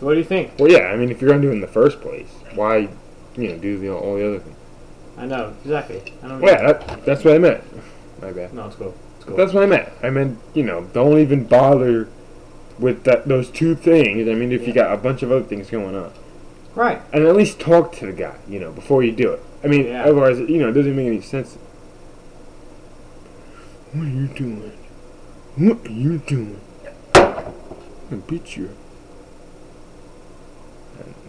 So what do you think? Well, yeah, I mean, if you're gonna do it in the first place, why, do all the other things? I know exactly. I don't. Well, yeah, that's what I meant. My bad. No, it's cool. It's cool. That's what I meant. I meant, don't even bother with those two things. I mean, if you got a bunch of other things going on, Right. and at least talk to the guy, before you do it. I mean, Yeah. otherwise, it doesn't make any sense. What are you doing? What are you doing? I'm gonna beat you. And